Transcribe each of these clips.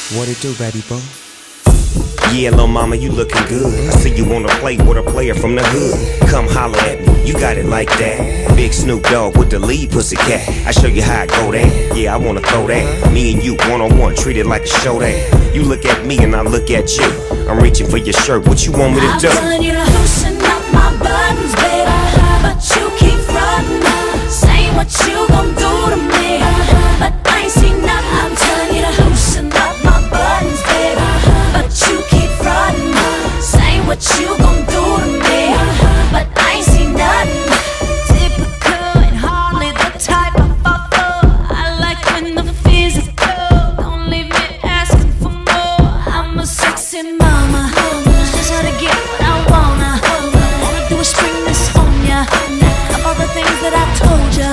What it do, baby boy? Yeah, lil' mama, you looking good. I see you wanna play with a player from the hood. Come holler at me, you got it like that. Big Snoop Dogg with the lead pussycat. I show you how I go that. Yeah, I wanna throw that. Me and you one-on-one, treat it like a show that. You look at me and I look at you. I'm reaching for your shirt, what you want me to do? I'm telling you to loosen up my buttons, baby, but you keep frontin', saying what you gon' do to me, but I ain't seen nothing. I'm telling you to loosen up my buttons, baby, but you keep frontin', saying what you gon' do to me, but I ain't seen nothing. Typical and hardly the type I fall for. I like when the physical, don't leave me asking for more. I'm a sexy mama, just how to get what I wanna do is spring this on ya, of all the things that I told ya.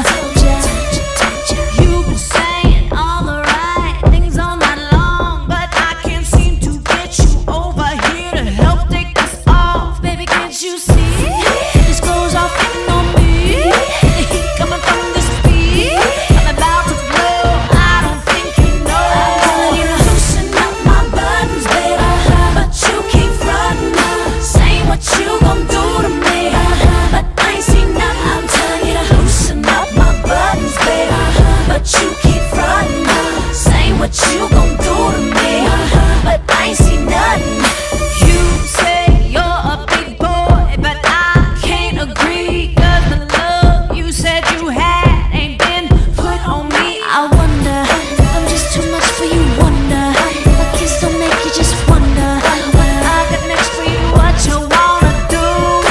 You've been saying all the right things all night long, but I can't seem to get you over here to help take this off. Baby, can't you see? This goes off hitting on me. The heat coming from this beat, I'm about to blow. I don't think you know. I'm telling you to loosen up my buttons, baby, but you keep frontin', saying what you gon' do to me, but I ain't seen nothing. I'm telling you to loosen up my buttons, baby, but you keep frontin', saying what you gon' do to me, but I ain't seen nothing. You say you're a big boy, but I can't agree, 'cause the love you said you had ain't been put on me. I wonder if I'm just too much for you, wonder if my kiss don't make you just wonder what I got next for you, what you wanna do.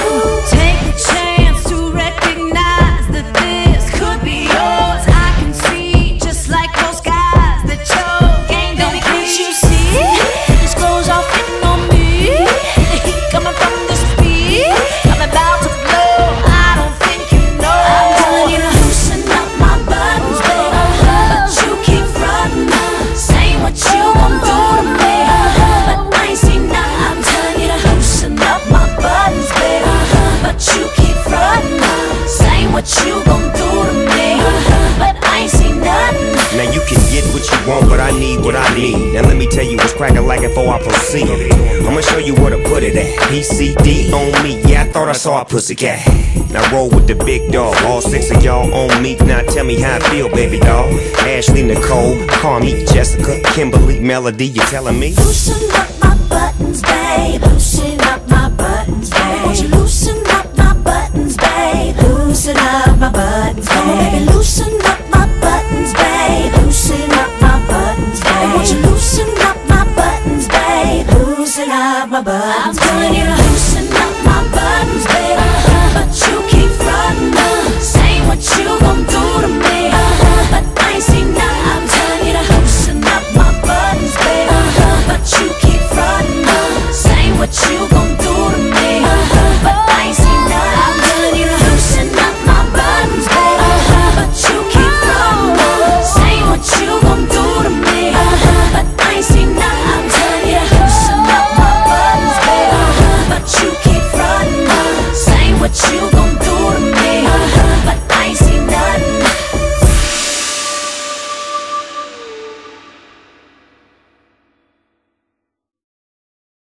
Take a chance to recognize that this could be yours. I can see, just like those guys, that your game don't be. Can't you see? This goes off hitting on me. The heat coming from this beat, I'm about to blow. I don't think you know. I'm telling you to loosen up my buttons, baby, but you keep frontin', saying what you gon' do to me, but I ain't seen nothing. I'm telling you to loosen up my buttons, baby, but you keep frontin', saying what you gon' do to me, but I ain't seen nothing. Now you can get what you want, but I need what I need. Now let me tell you what's crackin' like before I proceed. I'ma show you where to put it at. PCD on me, yeah, I thought I saw a pussycat. Now roll with the big dog, all 6 of y'all on me. Now tell me how I feel, baby doll. Ashley, Nicole, Carmi, Jessica, Kimberly, Melody, you telling me? Loosen up my buttons, babe. Loosen up my buttons, babe. Won't you loosen up my buttons, babe? Loosen up my buttons, babe. Baby, loosen up